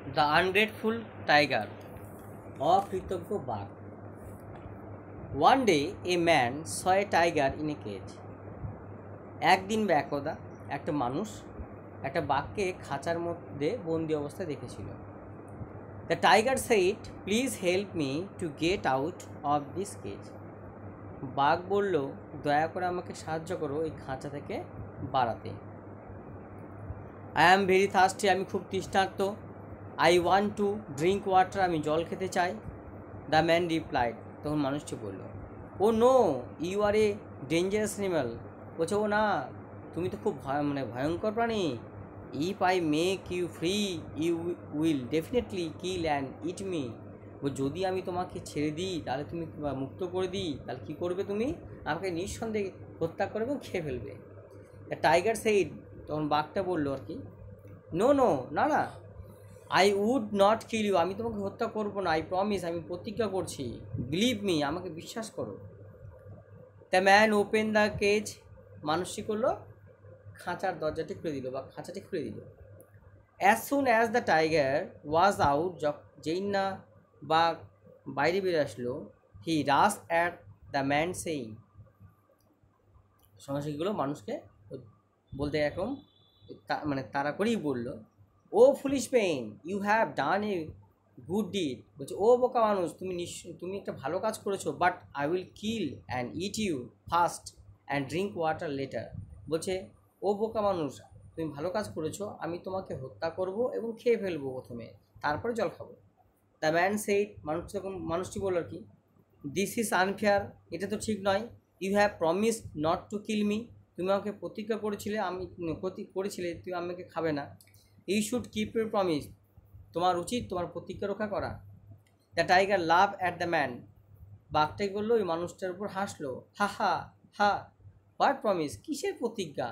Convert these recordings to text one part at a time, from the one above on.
The Ungrateful Tiger, অকৃতজ্ঞ বাঘ. One day a man saw a tiger in a cage. একদিন বা একদা একটা মানুষ একটা বাঘকে খাঁচার মধ্যে বন্দি অবস্থায় দেখেছিল. The tiger said, "Please help me to get out of this cage." বাঘ বলল, দয়া করে আমাকে সাহায্য করো এই খাঁচা থেকে বাড়াতে. I am very thirsty, আমি খুব তৃষ্ণার্ত. I want to drink water, আমি জল খেতে চাই. The man replied, তখন মানুষটি বলল, "Oh no, you are a dangerous animal." বলছে, ও না, তুমি তো খুব ভয়ঙ্কর প্রাণী. If I make you free, you will definitely kill and eat me. যদি আমি তোমাকে ছেড়ে দিই, তাহলে তুমি মুক্ত করে দিই, তাহলে কী করবে তুমি? আমাকে নিঃসন্দেহে হত্যা করবে এবং খেয়ে ফেলবে. টাইগার সেইড, তখন বাঘটা বললো আর কি, নো নো, না না, I would not kill you, আমি তোমাকে হত্যা করবো না. আই প্রমিস, আমি প্রতিজ্ঞা করছি. বিলিভ মি, আমাকে বিশ্বাস করো. The man open the cage, মানুষটি করলো খাঁচার দরজাটি খুলে দিল বা খাঁচাটি খুলে দিল. As soon as the tiger was out, যেই না বা বাইরে বেরিয়ে আসলো, he rush at the man saying, সঙ্গে মানুষকে বলতে এরকম তাড়া করেই বললো, oh foolish pain, you have done a good deed. বলছে, ও বোকা মানুষ, তুমি একটা ভালো কাজ করেছো, but I will kill and eat you first and drink water later. বলছে, ও বোকা মানুষ, তুমি ভালো কাজ করেছো, আমি তোমাকে হত্যা করব এবং খেয়ে ফেলবো প্রথমে, তারপরে জল খাবো. দ্য ম্যান সেইড, মানুষটি বলল আর কি, দিস ইজ আনফেয়ার, এটা তো ঠিক নয়. You have promised not to kill me, তুমি আমাকে প্রতিজ্ঞা করেছিলে তুমি আমাকে খাবে না. You should keep your promise, তোমার উচিত তোমার প্রতিজ্ঞা রক্ষা করা. The tiger laugh at the man, বাঘটাই বললো ওই মানুষটার উপর হাসলো, হা হা হা, হোয়াট প্রমিস, কিসের প্রতিজ্ঞা?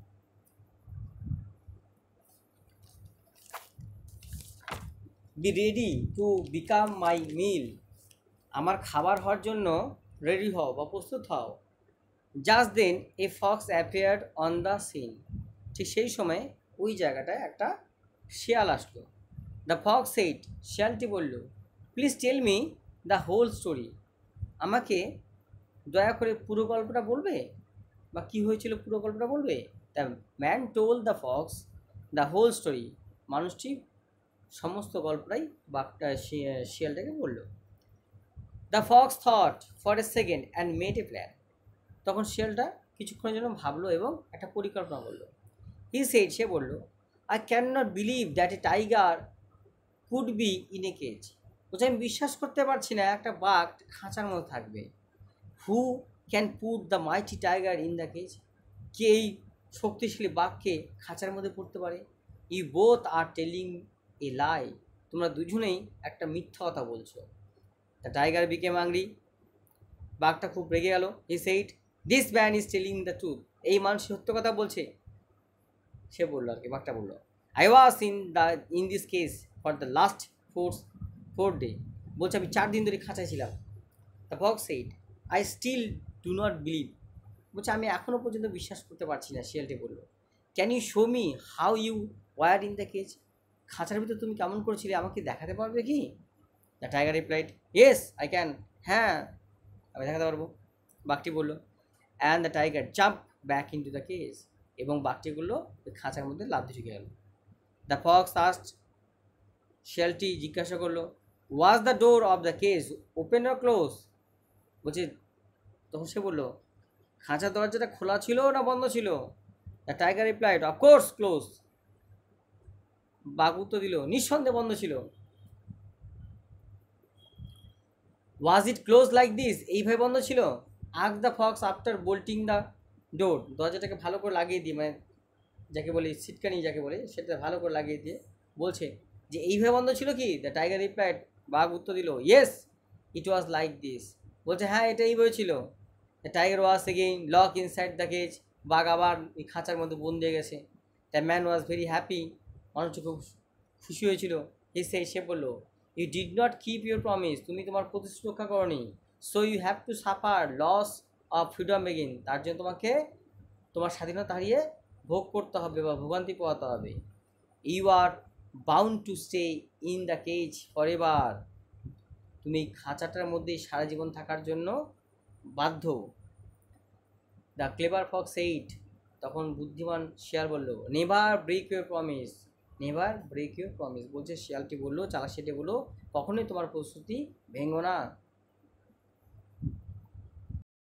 Be ready to become my meal, আমার খাবার হওয়ার জন্য রেডি হও বা প্রস্তুত হও. Just then a fox appeared on the scene, ঠিক সেই সময় ওই জায়গাটায় একটা শিয়াল আসলো. দ্য ফক্স সেইড, শিয়ালটি বলল, please tell me the whole story, আমাকে দয়া করে পুরো গল্পটা বলবে বা কী হয়েছিল পুরো গল্পটা বলবে. The man told the fox the whole story, মানুষটি সমস্ত গল্পটাই শিয়ালটাকে বলল. The fox thought for a second and made a plan, তখন শিয়ালটা কিছুক্ষণের জন্য ভাবলো এবং একটা পরিকল্পনা করলো. হি সেড, সে বলল, I can not believe that a tiger could be in a cage, বলছে আমি বিশ্বাস করতে পারছি না একটা বাঘ খাঁচার মধ্যে থাকবে. Who can put the mighty tiger in the cage, কে এই শক্তিশালী বাঘকে খাঁচার মধ্যে পড়তে পারে. You both are telling a lie, তোমরা দুজনেই একটা মিথ্যা কথা বলছো. দ্য টাইগার বিকেম আংরি, বাঘটা খুব রেগে গেল. He said, this man is telling the truth, এই মানুষ সত্য কথা বলছে. সে বললো আর কি, বাঘটা বললো, I was in this cage for the last four day, বলছে আমি 4 দিন ধরে খাঁচায় ছিলাম. The fox said, I still do not believe, বলছে আমি এখনও পর্যন্ত বিশ্বাস করতে পারছি না. শিয়ালটি বলল, can you show me how you were in the cage, খাঁচার ভিতরে তুমি কেমন করেছিলে আমাকে দেখাতে পারবে কি? The tiger replied, yes I can, হ্যাঁ আমি দেখাতে পারবো. বাঘটি বলল. And the tiger jump back into the cage, এবং বাঘটিগুলো ওই খাঁচার মধ্যে লাফ দিয়ে ঢুকে গেল. দ্য ফক্স আস্কড, শিয়ালটি জিজ্ঞাসা করলো, was the door of the cage open or close, বলছে, তখন সে বললো, খাঁচার দরজাটা খোলা ছিল না বন্ধ ছিল? The tiger replied, of course close, বাঘ উত্তর দিল, নিঃসন্দেহে বন্ধ ছিল. Was it close like this, এইভাবে বন্ধ ছিল? Ask the fox after bolting the door, দরজাটাকে ভালো করে লাগিয়ে দিয়ে, যাকে বলে সিটকানি যাকে বলে, সেটা ভালো করে লাগিয়ে দিয়ে বলছে যে এইভাবে বন্ধ ছিল কি? দ্য টাইগার রিপ্লাইড, বাঘ উত্তর দিল, yes it was like this, বলছে হ্যাঁ এটা এইভাবে ছিল. The tiger was again lock inside the cage, বাঘ আবার এই খাঁচার মধ্যে বন্দি হয়ে গেছে. The man was very happy, মানুষটি খুব খুশি হয়েছিল. সে বললো, you did not keep your promise, তুমি তোমার প্রতিশ্রুতি রক্ষা করোনি. So you have to suffer loss of freedom again, তার জন্য তোমাকে তোমার স্বাধীনতা হারিয়ে ভোগ করতে হবে বা ভোগান্তি পোহাতে হবে. You are bound to stay in the cage for ever, তুমি খাঁচাটার মধ্যেই সারা জীবন থাকার জন্য বাধ্য। দ্য ক্লেভার ফক্স সেইড, তখন বুদ্ধিমান শিয়াল বলল, never break your promise, never break your promise, বলছে শিয়ালটি বললো, চালাক সেটি বললো, কখনোই তোমার প্রস্তুতি ভেঙো না।